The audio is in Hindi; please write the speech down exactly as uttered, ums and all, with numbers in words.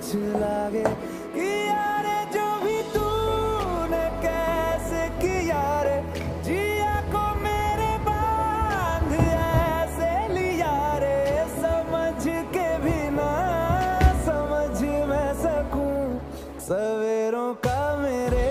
कुछ लागे कि यार जो भी तूने कैसे किया रे, जिया को मेरे बांध ऐसे लिया रे, समझ के भी ना समझ मैं सकूं सवेरों का मेरे